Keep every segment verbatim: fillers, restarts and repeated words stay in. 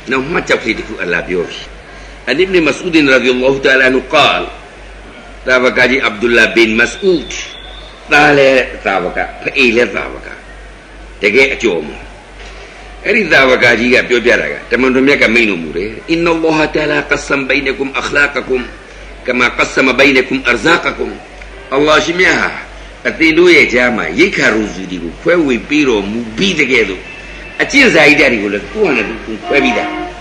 Now much of it Allah biyosh. And Ibn Mas'ud radiyallahu ta'ala anhu qal Tawakaji Abdullah bin Mas'ud Tale Tawaka Faile Tawaka Tege Achom Eri Tawakaji ga pyo pyaraga Tamandumya ka mainu mure Inna Allah ta'ala qassam bainakum akhlaqakum Kama qassama bainakum arzaqakum Allah shimiyaha Atilu ye jama Yika ruzu digu Kwe we piro mubi tegedu Achin zaidari gula Kuwana du kwe bida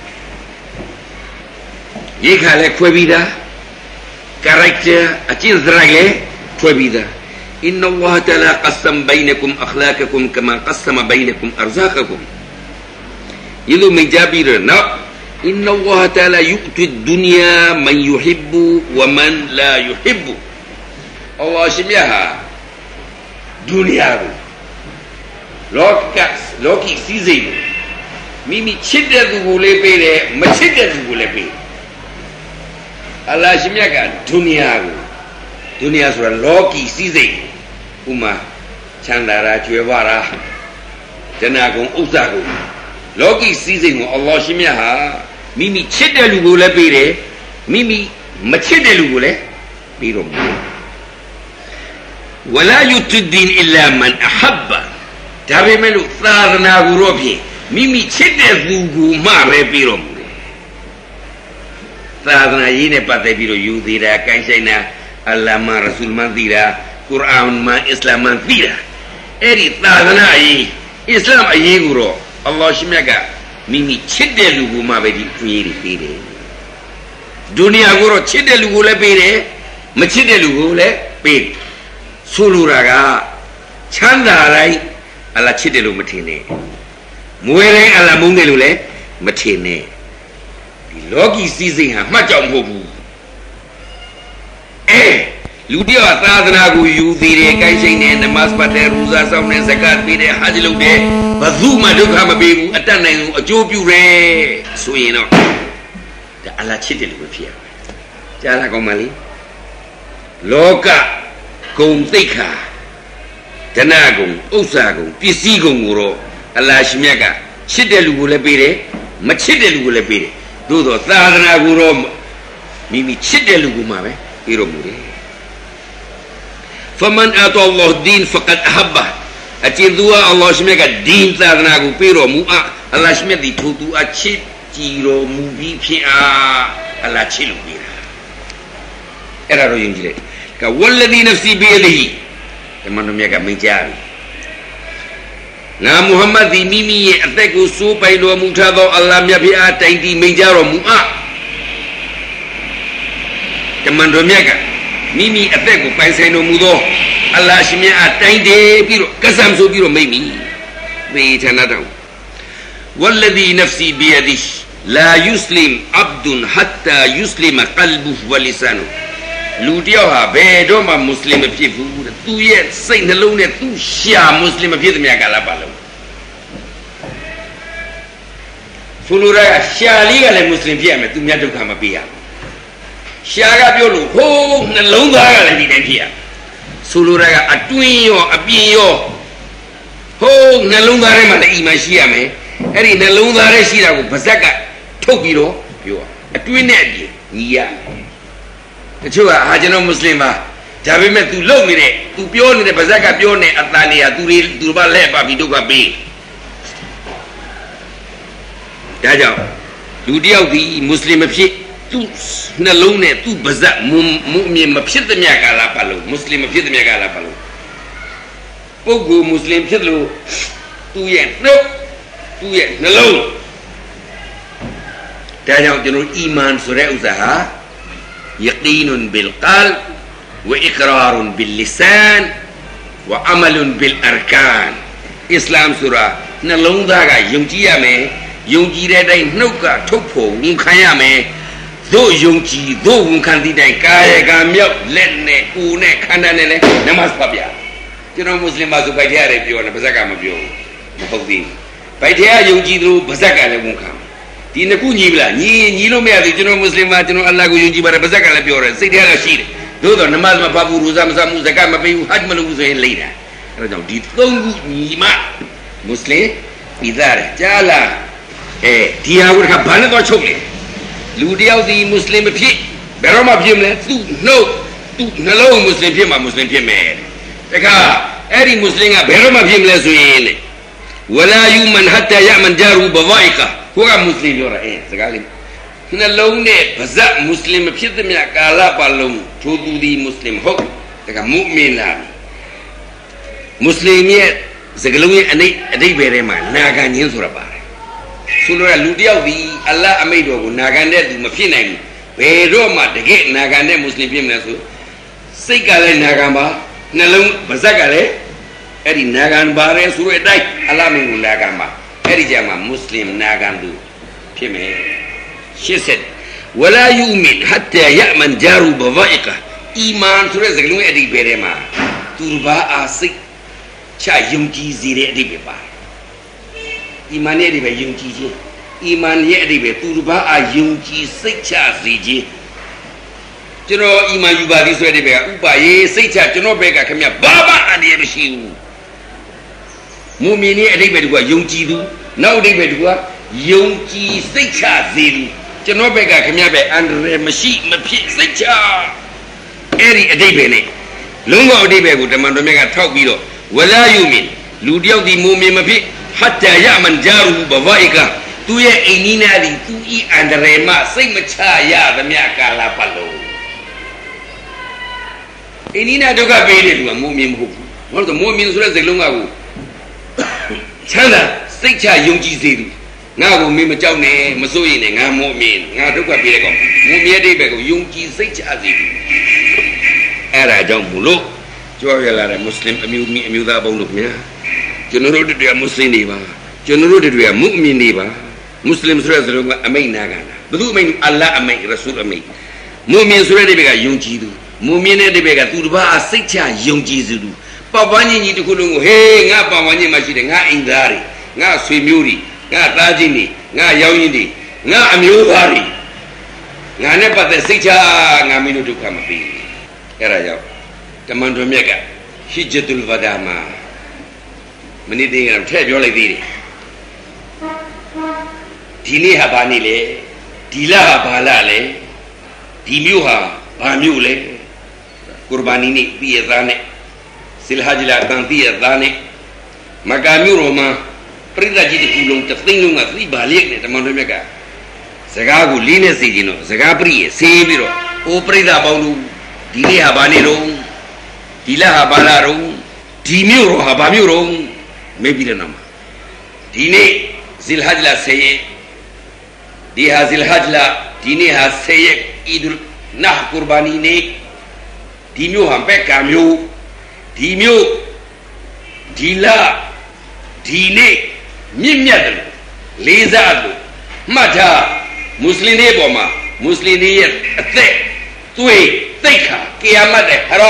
Yika le kwe bida Character Achin zragale Kwe bida Inna Allah ta'ala qassam bainakum akhlaqakum Kama qassama bainakum arzaqakum Yidu menjabir na Inna Allah ta'ala yu'ti dunya man yuhibbu wa man la yuhibbu Allah shimiyaha Dunia Lokas Loki sizi Mimi chidda du gule pere Machidda du gule pere Allah shimiyaha Dunia Dunia sura Loki sizi Uma Chandara Chwevara Janagong Usagong Loki sizi Allah shimiyaha Mimi chidda du gule pere Mimi Machidda du gule Pere ولا يتدين إلا من أحب تابع ملو ثارنا غروبي ميمي تشد ذوقو ما ربيرو ثارنا ينه پته بيرو يوديرا كايسينا الله ما رسول ما ديرا قرآن ما إسلام ما ديرا اري ثارنا اي إسلام اي غرو الله شميغا ميمي تشد ذوقو ما بدي فيري فيري دنيا غرو تشد ذوقو لا بيري ما تشد ذوقو لا بيري Suluraga Chanda rai alla chidelu matine Muere alla mungelule matine Di logi season ha majaw mhobu Eh Ludia sadhana ko yudire kai sein ne namas pate roza saune zakat pide hajj lode bazu ma dukha ma bebu atat nai su ajo pyu re so yin no da alla chidelu ma phit ya ja la kaung ma le Loka Gong Tika Janagong, Osagong, Pisigong Uro, Allah Shmiaga, Chidelu Gulabire, Machidelu Gulabire, Dudo, Thadana Guro, Mimi Chidelu Gumabe, Iromure. Faman at Allah Din Fakat Habba, Atidua Allah Shmiaga, Din Thadana Gupiro, Mua, Allah Shmedi Tutu, a chip, Tiro, Mubi, Pia, Allah Chilubira. Eraro Yungire. Ka walladhi nafsi biyadihi teman-teman ka mencari na Muhammad di mimi ateku supaya do mutado Allah ya bi atai di menjaro mu'a teman-teman ka mimi ateku paisai no mudo Allah shimya atai de biro kasam so biro mimi be tanada walladhi nafsi biyadihi la yuslim abdun hatta yuslima qalbuhu wa lisanuhu Ludia bedo ma Muslim people tu ye saint alone tu shia Muslim people me akala palo Fulura shia li ga le Muslim phi me tu mya dukha ma pi ya shia ga pyo lo ho nalong tha ga le di dai phi ya Fulura ga atwin yo apin yo ho nalong tha re ma le iman shi ya me eri nalong tha re shi da ko bazak ka thok pi do pyo atwin ne apin ni ya Chua hajano Muslim ba jabe me tu long ni de tu pyo ni de bazak ka pyo ne atta ni ya tu ri tu ba le pa pi duk ka pe da jaw lu tiyaw di Muslim ma phit tu nalong ne tu bazak mu'min ma phit tamya ka la pa lo Muslim ma phit tamya ka la pa lo poggo Muslim phit lo tu ye no tu ye nalong da jaw jano iman so re usaha يقين بالقلب وإقرار باللسان وعمل بالأركان إسلام سورة نلون داغا يونجي يامي يونجي رداي نوكا توپو ونخان يامي دو يونجي دو ونخان دي داي كاية غاميو لنة كونة خاندانة نماز پابيا جنو مسلم بازو بايتيا ري بيو نبزاكا مبيو مفقدين بايتيا يونجي درو بزاكا لونخان Di nak kunci bila, ni ni lo mea tu jenuh Muslim mah jenuh Allah ku junji pada besar kalau pior, sedia kasih. Dulu tu namaz mah pabu roza masa zakat mah payu haj mah lu sehen lain dah. Kalau jauh ditunggu ni mah Muslim bidar jala eh dia aku dah banyak tu cok le lu dia di muslim phi berapa phi le tu no tu nalo muslim phi ma muslim phi me teka eri muslim ga berapa phi le so yin le wala yuman hatta ya'man jaru bawaika huwa muslim yo ra eh sekali nalo ne bazat muslim phi the mya kala pa long thu tu di muslim hok teka mu'min la muslim ye segalong ye anai adai be re ma naga nyin so ra baဆိုလိုရလူတယောက်ဒီအလ္လာဟ်အမိန့်တော်ကိုနာခံတဲ့သူမဖြစ်နိုင်ဘူးဘယ်တော့မှတကယ်နာခံတဲ့မွတ်စလင်ဖြစ်မလဲဆိုစိတ်ကလည်းနာခံပါနှလုံးပါးစပ်ကလည်းအဲ့ဒီနာခံပါတယ်ဆိုတဲ့အတိုင်းအလ္လာဟ်မင်းကိုနာခံပါအဲ့ဒီကြမှာမွတ်စလင်နာခံသူဖြစ်မယ်ရှစ်ဆက်ဝလာယူမင်ဟတ်တာယမန်ဂျာရူဘဝအိကအီမန်ဆိုတဲ့စကားလုံးရဲ့အဓိပ္ပာယ်ထဲမှာသူတစ်ပါးအားစိတ်ချယုံကြည်စေတဲ့အဓိပ္ပာယ်ပါအီမန်ရဲ့အဓိပ္ပာယ်ယုံကြည်ခြင်းအီမန်ရဲ့အဓိပ္ပာယ်သူတစ်ပါးအားယုံကြည်စိတ်ချစေခြင်းကျွန်တော်အီမန်ယူပါသည်ဆိုတဲ့အဓိပ္ပာယ်ကဥပါယေစိတ်ချကျွန်တော်ဘက်ကခင်ဗျဘာမှအန္တရာယ်မရှိဘူးမူမင်ရဲ့အဓိပ္ပာယ်ကယုံကြည်သူနောက်အဓိပ္ပာယ်ကယုံကြည်စိတ်ချစေသူကျွန်တော်ဘက်ကခင်ဗျပဲအန္တရာယ်မရှိမဖြစ်စိတ်ချအဲ့ဒီအဓိပ္ပာယ်နဲ့လုံးဝအဓိပ္ပာယ်ကိုတမန်တော်မြတ်ကထောက်ပြီးတော့ဝလာယူမင်လူတယောက်ဒီမူမင်မဖြစ်hatta ya'man jaruhu bawaika tu ye ainina di tu i andarema sai macha ya thamya kala pallo ainina dukha pe de lu mu'min ma hobu ho so mu'min so de saklong ka ko chanda sai cha yongji se du nga ko me ma jauk ne ma so yin ne nga mu'min nga dukha pe de ko mu'min ye de be ko yongji sai cha se du era jaung mu lo jwa ya la de muslim amyu mi amyu da bong lo kyaကျွန်တော်တို့တွေကမွတ်စလင်တွေပါကျွန်တော်တို့တွေကမုအမင်တွေပါမွတ်စလင်ဆိုတဲ့စကားကအမိန့်နာခံတာဘယ်သူအမိန့်အလ္လာဟ်အမိန့်ရဆူလ်အမိန့်မုအမင်ဆိုတဲ့ဒီဘက်ကယုံကြည်သူမုအမင်တဲ့ဒီဘက်ကသူတစ်ပါးအစိတ်ချယုံကြည်သူပတ်ပန်းကြီးကြီးတစ်ခုလုံးကိုဟေးငါပတ်ပန်းကြီးမှာရှိတယ်ငါအိမ်သားတွေငါဆွေမျိုးတွေငါသားချင်းတွေငါရောင်ရင်တွေငါအမျိုးသားတွေငါနဲ့ပတ်သက်စိတ်ချငါမင်းတို့ဒုက္ခမပေးဘူးအဲ့ဒါကြောင့်တမန်တော်မြတ်ကဟိဂျတုလ်ဝဒါမှာမနေ့တည်းကထည့်ပြောလိုက်သေးတယ်ဒီနေ့ဟာဘာနေ့လဲဒီလဟာဘာလလဲဒီမြို့ဟာဘာမြို့လဲကုရ်ဘာနီနေ့ပြည့်သားနဲ့ဇီလ်ဟဂျ်လာတန်ပြည့်သားနဲ့မက္ကာမြို့တော်မှာပရိသတ်ကြီးတစ်ခုလုံးတစ်သိန်းလုံးကသတိပါလျက်နဲ့တမန်တော်မြတ်ကစကားကိုလေးနဲ့စီခြင်းတော့စကားပရိရဲ့ဆေးပြီးတော့အိုပရိသတ်ပေါင်းတို့ဒီနေ့ဟာဘာနေ့တော့ဒီလဟာဘာလတော့ဒီမြို့တော်ဟာဘာမြို့တော့မေးပြီးတဲ့နောက်မှာဒီနေ့ဇီလ်ဟဂျ်လာဆယ်ရက်ဒီဟာဇီလ်ဟဂျ်လာဒီနေ့ဟာဆယ်ရက်အီဒ်လ်နာဟ်ကူရ်ဘာနီနေ့ဒီမျိုးဟာဘက်ကမျိုးဒီမျိုးဒီလဒီနေ့မြင့်မြတ်တယ်လေးစားတယ်မှတ်ထားမွတ်စလင်တွေပေါ်မှာမွတ်စလင်တွေရဲ့အသက်သွေးသိက္ခာကီယာမတ်တဲ့ဟရာ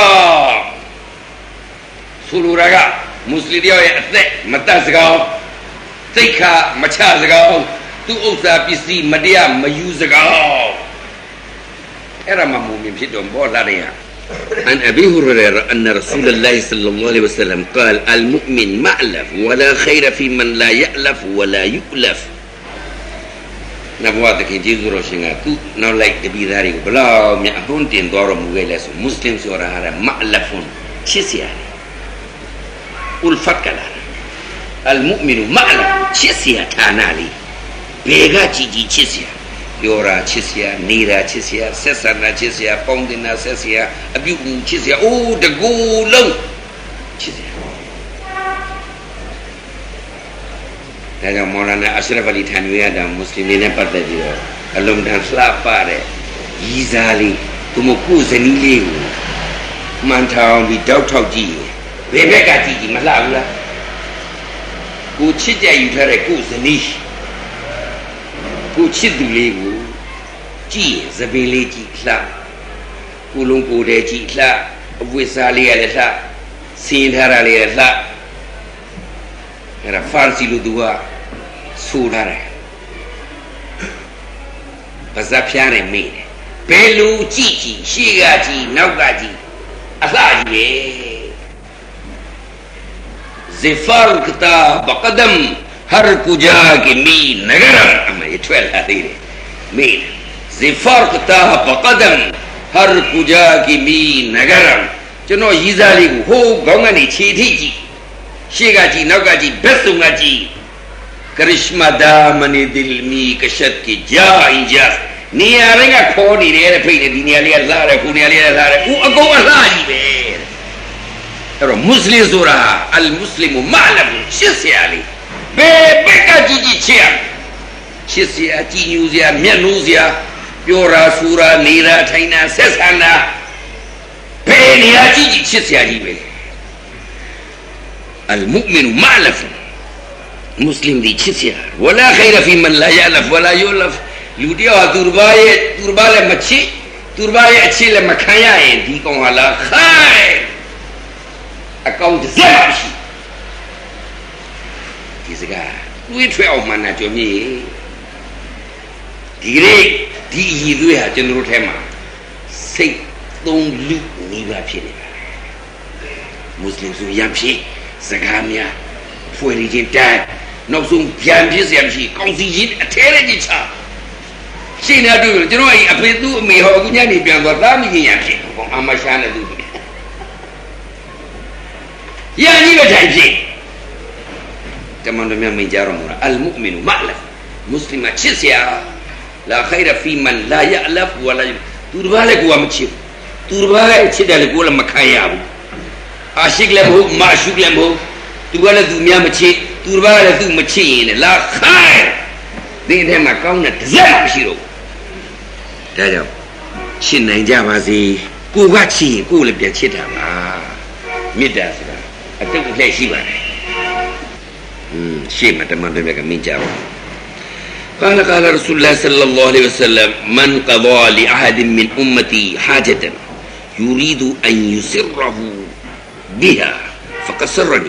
ဆိုလိုတာကမွတ်စလင်တယောက်ရဲ့အသက်မတတ်စကောင်းသိက္ခာမချစကောင်းသူ့ဥစ္စာပစ္စည်းမတရားမယူစကောင်းအဲ့ဒါမှမူမင်ဖြစ်တော့ဘောလာတယ်ဟာعن أبي هريرة أن رسول الله صلى الله عليه وسلم قال المؤمن مألف ولا خير في من لا يألف ولا يؤلف نبوات كي جيزو روشنغا تو نو لايك دبي داري بلا مي أبون تين دورو مغيلة مسلم سورة هذا مألفون شسياني ulfat kala almu'minu ma'lam chisiya tanali bega jiji chisiya yora chisiya nira chisiya sesana chisiya pondina chisiya abu chisiya oh the golong chisiya daga maulana ashraf ali thanwi ada muslimin ne patte bi do alum dan sla pa de yizali tumo ku zani le ko man taw bi dauk thok jiဘယ်ဘက်ကကြည့်ကြည့်မလှဘူးလားကိုချစ်ကြယူထားတဲ့ကိုဇနီးကိုချစ်သူလေးကိုကြည့်စပင်းလေးကြည့်လှကိုလုံးကိုတဲ့ကြည့်လှအဝိစားလေးရလည်းလှစင်းထားတာလေးရလှအဲ့ဒါဖာစီလူသူကဆိုထားတယ်ပါဇက်ဖျားနဲ့မေးတယ်ဘယ်လိုကြည့်ကြည့်ရှေ့ကကြည့်နောက်ကကြည့်အလှကြီးပဲزفار الكتاب قدم हर कुजा की मी नगरम अमा ये ट्वेल्व आती है मीन ज़िफ़रक़ता बक़दम हर कुजा की मी नगरम चनो यीज़ाली को हो गंगनी चीथी जी शेगा जी नौका जी बेसुंगा जी करिश्मा दामनी दिल मी कशत की जा इंजास नियारेंगा खोनी रे फिर नियालिया लारे कुनियालिया लारे वो अगो अल्लाह जी बे अरो मुस्लिम जोरा अल मुस्लिमु मालम शिस्याली बे बेका जी जी चिया शिस्या जी न्यूज़िया म्या न्यूज़िया प्योरा सूरा नीरा ठाइना सेसाना बे निया जी जी शिस्या जी बे अल मुमिनु मालम मुस्लिम दी शिस्या वला खैर फी मन ला यालफ वला युलफ लुटिया तुरबाए तुरबाले मच्छी तुरबाए अच्छी ले मखाया है दी कौन वाला खैर अकाउंट ज़्यादा किसका वे ट्वेल्व माना जो मी धीरे धी दुए है जनरल ठेमा से तुम लू नीबा फिरे मुस्लिम सु यamshi ज़गामिया फुरी जिंटा नौसुं यamshi यamshi कौंसी जिन अठेरे जिचा सीना दु जनो आई अपने तू मी हो गुन्या नहीं प्यान बता मी यamshi कौन आमाशान दु यानी बजाई जी teman-teman menjarah murah al-mu'minu ma'laf muslim acisya la khaira fi man la ya'laf wa la turbale gua macam turbale cidale gua makaya asyik lembu masyuk lembu turbale dunia macam turbale tu macam ini la khair ni dia makau nak zam siro dah jauh chin nai jawab sih gua chin gua lebih cita lah midah sudah atau boleh sih mana شيء ما تمام بيجا مين جاوا قال قال رسول الله صلى الله عليه وسلم من قضى لأحد من أمتي حاجة يريد أن يسره بها فقد سرني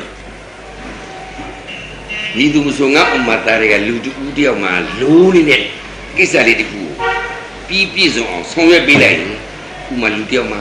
نيدو مسونga umat tarega ludu udia ma luni ne kisa le diku pi pi so on song yue pi lai uma ludia ma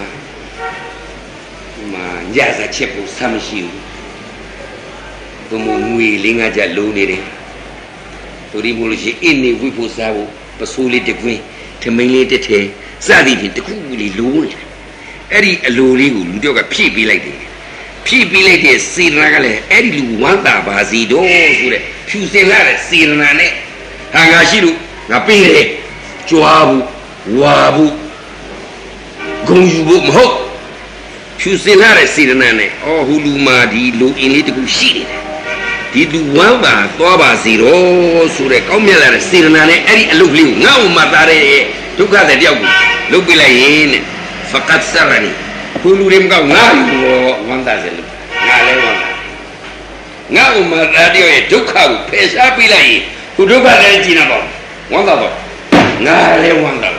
ma ya sa che pu sa ma shi tu mu ngui linga ja lu ni de tu ri mu lu shi in ni wi pu sa bu pasu li de kwin thamain li tit the sa di phin taku li lu ni ai di a lu li ko lu tyaw ka phit pi lai de phit pi lai de serana ka le ai di lu wan ta ba si do so de phyu sin la de serana ne ha nga shi lu nga pi de jwa bu wa bu gong yu bu ma hot phyu sin la de serana ne oh hu lu ma di lu in li taku shi ni de di lu wan ba twa ba si do so de kaung myat la de serana ne ai di a lu li ko nga o ma ta de dukha de tyaw ko lu pi lai yin ne faqat sarani ko lu de ma ka nga lu wan ta se lu nga le wan ta nga o ma ta de ye dukha ko phe sa pi lai yin ko dukha de ji na ba wan ta ba nga le wan ta ba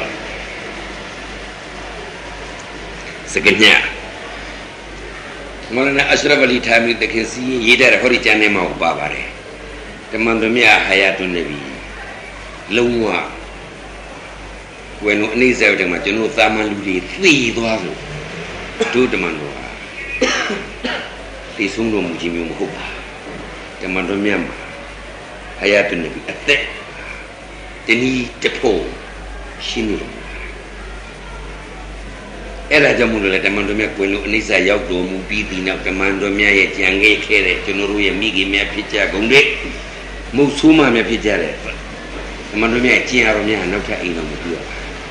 sekenya Maulana Ashraf Ali Thamri dekhen si ye da hori chane ma ba ba re taman do mya hayatun nabi longwa wenu ani sa de ma chano thaman lu li thi twa so do taman do ti sung do mu ji myo ma hot ba taman do mya ma hayatun nabi athat tani tapho shin niအဲ့ဒါကြောင့်မို့လို့လေတမန်တော်မြတ်ကိုယ်လုံးအနိစ္စရောက်တော်မူပြီးဒီနောက်တမန်တော်မြတ်ရဲ့ကြံခဲ့ခဲ့တဲ့ကျွန်တော်တို့ရဲ့မိခင်များဖြစ်ကြကုန်တဲ့မုတ်ဆိုးမှများဖြစ်ကြတဲ့တမန်တော်မြတ်ရဲ့ကျင့်ရတော်များနောက်ထပ်အိမ်တော်မပြုရပါ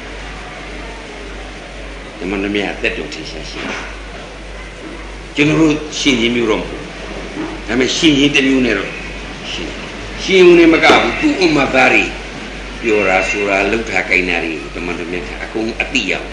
တမန်တော်မြတ်တက်တော်ထင်ရှားရှိတယ်ကျွန်တော်တို့ရှင်ချင်းမျိုးတော့မဟုတ်ဒါပေမဲ့ရှင်ချင်းတစ်မျိုးနဲ့တော့ရှင်ရှင်ဦးနဲ့မကဘူးသူ့ဥမ္မာသားတွေပြောတာဆိုတာလှုပ်ထားကြိုင်တာတွေတမန်တော်မြတ်ကအကုန်အတိရောက်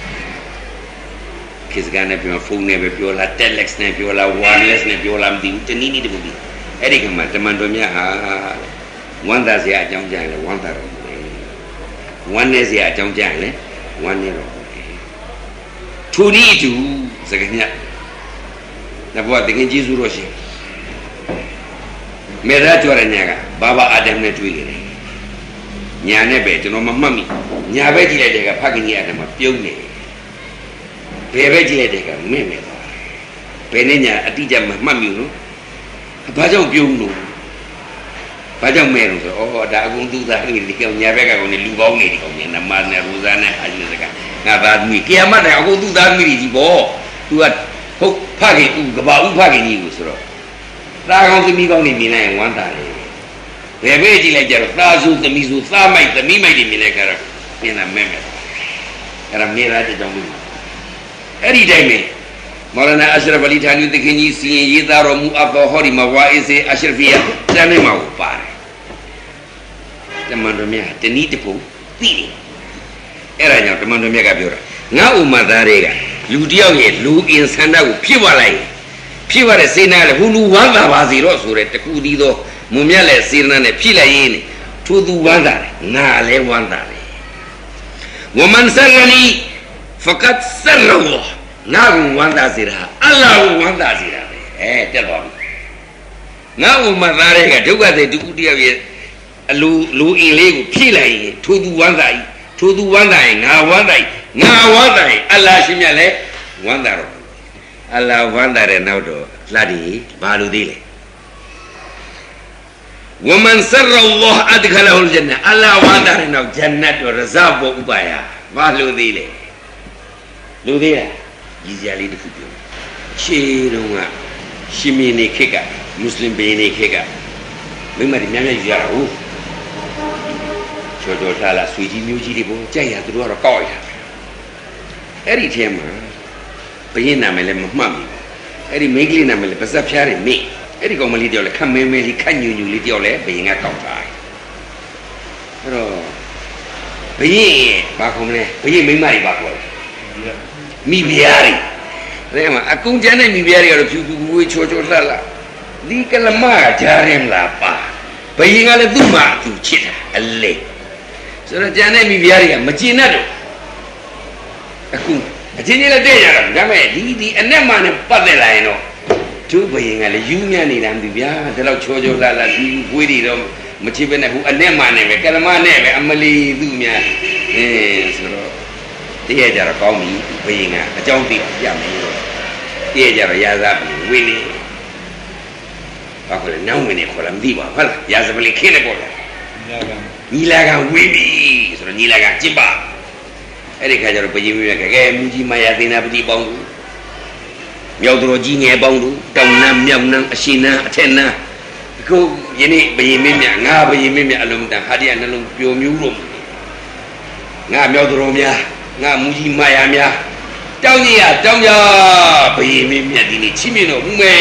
Kisah ne pun phone ne pun lah telex ne pun lah wireless ne pun lah mesti tu ni ni tu mesti. Ada kemana teman domnya ha, wanda saya jauh jauh le wanda ro. Wanda saya jauh jauh le wanda ro. Tu ni tu sebenarnya. Nak buat dengan Yesus rosi. Merah tu orangnya kan, Baba Adam ne tu ini. Nyane betul nama mami. Nyabe je dia kan pagi ni Adam piung ni. Bebe je dia kan meme tu. Penenya ati jam mami tu. Apa jauh piung tu. ဘာကြောင့်မဲလို့ဆိုတော့ဩဒါအကုန်သူသားတွေဒီကောင်ညာဘက်ကကောင်နေလူပေါင်းနေဒီကောင်ညာနမနဲ့ရူဇာနဲ့အာဂျီစကငါသားသမီးကီယာမတ်တဲ့အကုန်သူသားသမီးကြီးပေါ့ तू ကဟုတ်ဖခင်ဥကဘာဥဖခင်ကြီးကိုဆိုတော့သားကောင်းသမီးကောင်းနေမြင်လိုက်ရင်ဝမ်းသာတယ်ဘယ်ပဲကြည့်လိုက်ကြတော့သားစုသမီးစုသားမိုက်သမီးမိုက်တွေမြင်လိုက်ကြတော့ပြင်းတာမဲမဲအဲ့ဒါမေရာတဲ့ကြောင့်လို့အဲ့ဒီတိုင်းပဲမော်လနာအရှရဖ်အလီဌာနီတခင်ကြီးစီရင်ရေးသားတော်မူအပ်သောဟောဒီမဝါအစ်စေအရှရဖီယာတမ်းနေမှာကိုပါတယ်တမန်တော်မြတ်တနည်းတစ်ပုံသိတယ်အဲ့ဒါကြောင့်တမန်တော်မြတ်ကပြောတာငါဥမသားတွေကလူတယောက်ရဲ့လူအင်ဆန္ဒကိုဖြစ်သွားလိုက်ဖြစ်သွားတဲ့စေနာလေဟူလူဝမ်းသာပါစေတော့ဆိုတဲ့တခုတည်းသောမုံမြတ်လည်းစေနာနဲ့ဖြစ်လိုက်ရင်းနဲ့ထိုသူဝမ်းသာတယ်ငါလည်းဝမ်းသာတယ်ဝမန်ဆရနီဖကတ်ဆရလောငါ့ကိုဝမ်းသာစေတာအလ္လာဟ်ကိုဝမ်းသာစေတာပဲအဲတက်သွားပြီငါ့ဥမသားတွေကဒုက္ခတွေတူတယောက်ရဲ့အလူလူအင်လေးကိုဖြည့်လိုက်ရင်ထိုသူဝမ်းသာ၏ထိုသူဝမ်းသာရင်ငါဝမ်းသာ၏ငါဝမ်းသာရင်အလ္လာဟ်ရှင်မြတ်လည်းဝမ်းသာတော့အလ္လာဟ်ဝမ်းသာတဲ့နောက်တော့လှတည်ဘာလို့သေးလဲဝမန်ဆရအလ္လာဟ်အဒခလဟူလ်ဂျန်နအလ္လာဟ်ဝမ်းသာတဲ့နောက်ဂျန်နတ်တော်ရဇာပေါ်ဥပါယဘာလို့သေးလဲလူသေးလားကြီးစရာလေးတစ်ခုပြောရှေးတုန်းကရှင်မင်းနေခေတ်ကမွတ်စလင်ဘယ်နေခေတ်ကမိမတွေများများယူရတာဟုတ်ချောချောထားလာဆွေကြီးမျိုးကြီးတွေပေါ့ကြိုက်ရသူတို့ကတော့ကောက်ရတာအဲ့ဒီထဲမှာဘယင်းနာမည်လည်းမမှတ်ဘူးအဲ့ဒီမိန်းကလေးနာမည်လည်းပါဇက်ဖျားတယ်မိအဲ့ဒီကောင်မလေးတယောက်လည်းခက်မဲမဲလေးခက်ညူညူလေးတယောက်လည်းဘယင်းကကောက်ထားအဲ့တော့ဘယင်းဘာခေါ်မလဲဘယင်းမိန်းမတွေဘာခေါ်လဲမိဖုရားတွေအဲ့မှာအကုန်ကျန်တဲ့မိဖုရားတွေကတော့ဖြူဖြူဝေးချောချောလှလှဒီကလမကကြားရင်လာပါဘယင်းကလည်းသူ့မှာသူချစ်တာအလေဆိုတော့ကျန်တဲ့မိဖုရားတွေကမကျင်တတ်တော့အခုအချင်းချင်းလည်းတဲ့ရတာဒါပေမဲ့ဒီဒီအနက်မှနဲ့ပတ်သက်လာရင်တော့သူ့ဘယင်းကလည်းယူမြနေတာမသိဗျာဒါတော့ချောချောလှလှဒီဝေးတွေတော့မချစ်ပဲနဲ့ဟိုအနက်မှနဲ့ပဲကလမနဲ့ပဲအမလီသူ့များအင်းဆိုတော့တည့်ရကြတော့ကောင်းပြီဘယင်းကအကြောင်းသိပြမယ်တည့်ရကြတော့ရာဇာပြီဝင်းနေဘာခေါ်လဲနောင်ဝင်နေခေါ်လာမသိပါဟုတ်လားရာဇပလီခင်းနေပေါ့လားညီလာခံဝင်းပြီဆိုတော့ညီလာခံကျစ်ပါအဲ့ဒီခါကျတော့ဘယင်းမျိုးကကဲမူကြီးမယာသေနာပတိပေါင်းသူမြောက်တော်ကြီးငယ်ပေါင်းသူတောင်နန်းမြောက်နန်းအရှင်နန်းအထက်နန်းအခုယနေ့ဘယင်းမင်းမြငါဘယင်းမင်းမြအလုံးတန်ဟာဒီကနှလုံးပျော်မြူးလို့ငါမြောက်တော်များငါမူကြီးမယာများတောင်းကြီးရတောင်းကြဘယင်းမင်းမြဒီနေ့ချင်းမြင်တော့ဦးမဲ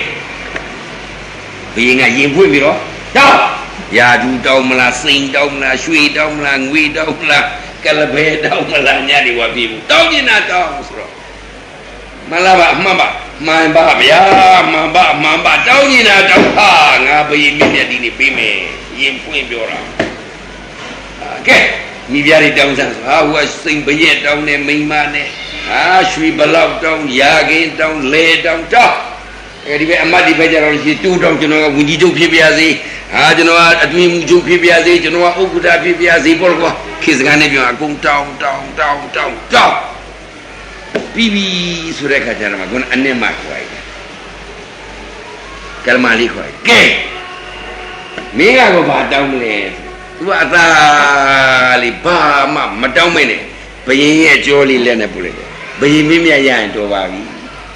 ဘယင်းကရင်ဖွင့်ပြီးတော့တောင်းရာဒူတောင်းမလားစိန်တောင်းမလားရွှေတောင်းမလားငွေတောင်းမလားကလဘဲတောင်းမလားညနေဝပြေဘူးတောင်းကျင်တာတောင်းဆိုတော့မလားပါအမှန်ပါမှန်ပါဗျာမှန်ပါမှန်ပါတောင်းကျင်တာတောင်းဟာငါဘယင်းမင်းမြဒီနေ့ပေးမယ်ရင်ဖွင့်ပြောတာကဲမိဖုရားတွေတောင်းစမ်းဆိုဟာဟိုကစိန်ပရက်တောင်းနေမိန်းမနဲ့ဟာရွှေဘလောက်တောင်းရာခင်းတောင်းလေတောင်းတောင်းအဲဒီပဲအမတ်ဒီပဲကြတော့ရှိတူတောင်းကျွန်တော်ကဝန်ကြီးချုပ်ဖြစ်ပြစေဟာကျွန်တော်ကအတွင်းမှုချုပ်ဖြစ်ပြစေကျွန်တော်ကဥက္ကဋ္ဌဖြစ်ပြစေပေါ့ကွာခေစကားနဲ့ပြောအကုန်တောင်းတောင်းတောင်းတောင်းတောင်းပြီးပြီဆိုတဲ့ခါကျတော့ကွန်းအနဲ့မှခွာရတယ်ကလမလေးခွာကဲမင်းကတော့ဘာတောင်းမလဲသူကအသာလေးဘာမှမတောင်းမနဲ့ဘယင်းရဲ့ကြောလေးလက်နဲ့ပို့လိုက်တယ်ဘယင်းမင်းမြရရင်တော်ပါပြီ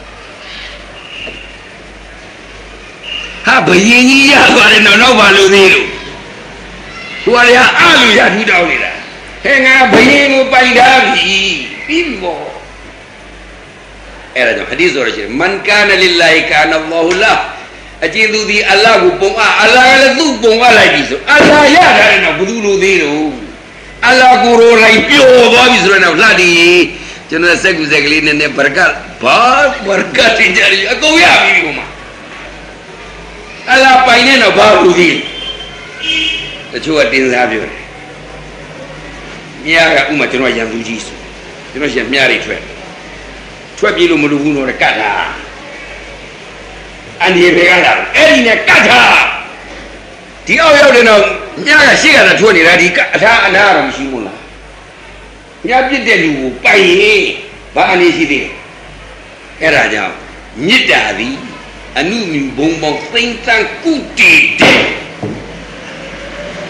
ဟာဘယင်းကြီးရသွားတယ်နောက်တော့ဘာလို့သေးလို့ဟိုကလည်းအလူရထူတောင်းနေတာဟဲ့ငါဘယင်းကိုပိုင်ထားပြီပြီးပြီပေါ့အဲ့ဒါကြောင့်ဟဒီဆိုရရှိမန်ကာနလ lillahi ကာနအလ္လာဟူလာအကျဉ်းသူဒီအလ္လာဟ်ကိုပုံအပ်အလ္လာဟ်ကလည်းသူ့ပုံအပ်လိုက်ပြီဆိုအလ္လာဟ်ရတာလည်းတော့ဘယ်သူလိုသေးတော့အလ္လာဟ်ကိုရိုလိုက်ပျော်သွားပြီဆိုတော့လှတည်ကျွန်တော်စက်ကူစက်ကလေးနဲ့နဲ့ဘရကတ်ဘာဘရကတ်တင်ကြရအကုန်ရပြီဒီမှာအလ္လာဟ်ပိုင်နေတော့ဘာလို့သေးတချို့ကတင်စားပြောတယ်မြားကဥမာကျွန်တော်ရန်သူကြီးဆိုကျွန်တော်ရှင်မြားတွေထွက်ထွက်ပြေးလို့မလိုဘူးတော့ကတ်တာအန်ဒီရေကလာအဲ့ဒီနဲ့ကတ်တာဒီအောက်ရောက်တယ်တော့ညကရှေ့ကလာထွက်နေတာဒီအထာအနာတော့မရှိဘူးလားညပြစ်တဲ့လူကိုပိုက်ရင်ဘာအနေရှိသေးလဲအဲ့ဒါကြောင့်မြစ်တာသည်အနုမြူဘုံပေါင်းသိမ့်တန်ကုတီတဲ့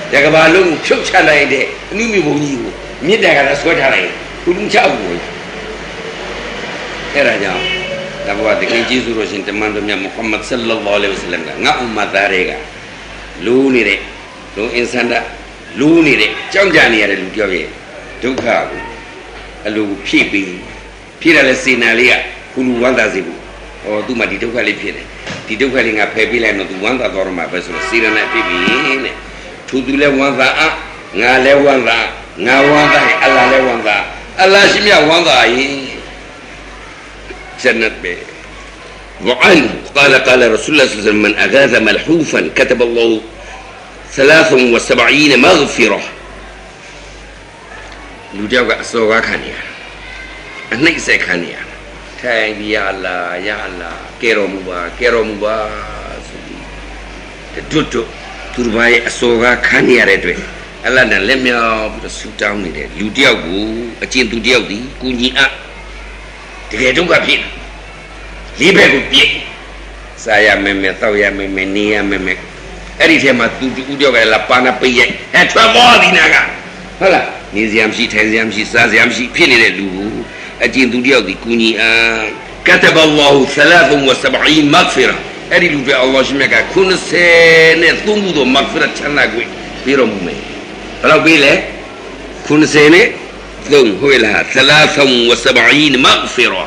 แต่กบาลงชุบชาไลเดนี่มีบุญอยู่มีแต่การสวดอะไรคุณลุงเจ้าบุญเอราจาวแต่ว่าแต่กินจีสุโรชินแต่มันตัวเนี่ยมุฮัมมัดสัลลัลลอฮุอะลัยฮิวะซัลลัมก็งาอุมมะตาเรกะลูนี่เด้ลูอินซานดะลูนี่เด้ကြောင်းကြနေရတယ်လူပြောရဲ့ဒုက္ခကိုအလိုဖြည့်ပြီးဖြည့်ရတဲ့စေနာလေးကခုလူဝမ်းသာစေဘူးဟောသူ့မှာဒီဒုက္ခလေးဖြစ်တယ်ဒီဒုက္ခလေးငါဖယ်ပေးလိုက်တော့သူဝမ်းသာတော်မှာပဲဆိုတော့စေရနာပြည့်ပြီတဲ့သူသူလည်းဝမ်းသာအငါလည်းဝမ်းသာငါဝမ်းသာအလ္လာဟ်လည်းဝမ်းသာအလ္လာဟ်ရှိမြတ်ဝမ်းသာရင်ဂျန်နတ်ပဲ وعنه قال قال رسول الله صلى الله عليه وسلم من أغاث ملحوفا كتب الله ثلاث وسبعين مغفرة لو جاء أسوأ كانيا أنا إسا كانيا تاني يا الله يا الله كيرو مبا كيرو مبا تدوتو ترباي أسوأ كانيا ردوي الله نلم يا بتسوتاو نيده لو جاء بو أجين تو جاء دي كوني أ تكيدون كابين libe ko pie saya meme tau ya meme nia meme eri the ma tu tu dio ga la pana pe ye e twa bo di na ga hola ni siam shi thai siam shi sa siam shi phit ni de lu a jin tu dio di kuni a kataba allah thalathun wa sab'in maghfira eri lu de allah shi me ga khunse ne thun bu do maghfira chana gwe pi ro mu me balaw pi le khunse ne thun hoi la thalathun wa sab'in maghfira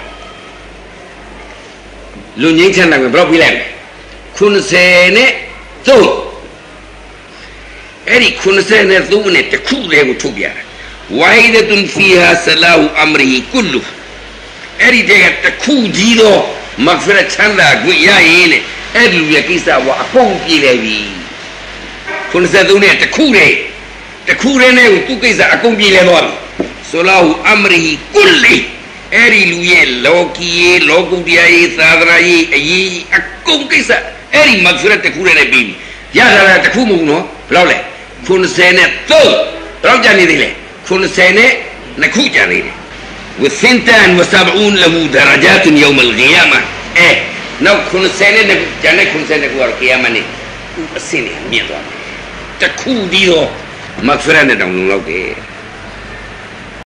လူငိမ့်ချမ်းတာကဘယ်တော့ပြီးလိုက်လဲ90နဲ့3အဲ့ဒီ90နဲ့3နဲ့တစ်ခုလေးကိုထုတ်ပြတာဝိုင်ဒတုန်ဖီဟာဆလာဟူအမရီကုလ်အဲ့ဒီတည်းကတစ်ခုကြီးတော့မဂ်ဖရတ်ချမ်းသာကိုရရင်နဲ့အဲ့ဒီလူရဲ့ကိစ္စကအကုန်ပြေးလိုက်ပြီ93နဲ့တစ်ခုတည်းတစ်ခုတည်းနဲ့သူ့ကိစ္စအကုန်ပြေးလဲသွားပြီဆလာဟူအမရီကုလ်အဲ့ဒီလူရဲ့လောကီရဲ့လောကုတ္တရာရဲ့သာသနာရဲ့အရေးအကုန်ကိစ္စအဲ့ဒီမဂ်ဖရတ်တစ်ခုတည်းနဲ့ပြီးပြီရတာကတစ်ခုမဟုတ်နော်ဘယ်လောက်လဲ90နဲ့3ဘယ်လောက်ကြာနေသေးလဲ90နဲ့နှစ်ခုကြာနေတယ်ဝသင်တန်ဝဆဘဦးလဟူဒရဂျာတ်ယောမလ်ဂီယာမအဲနောက်90နဲ့ကြာနေ90နဲ့ကတော့ဂီယာမနေ့အစင်းနဲ့မြင်သွားတယ်တစ်ခုဒီတော့မဂ်ဖရတ်နဲ့တောင်လုံလောက်တယ်